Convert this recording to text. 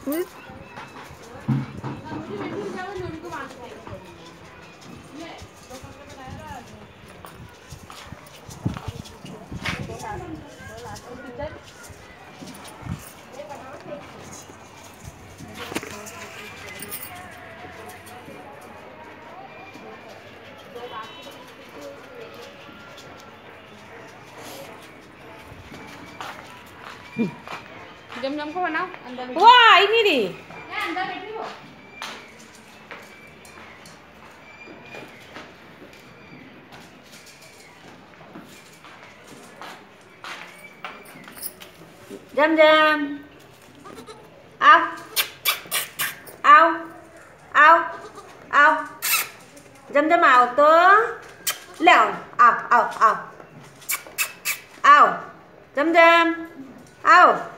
जम को बनाओ अंदर। वाह इन्हीं दी अंदर बैठी हो। जम जम आओ आओ आओ आओ जम जम आओ तो ले आओ आओ आओ आओ आओ जम जम आओ।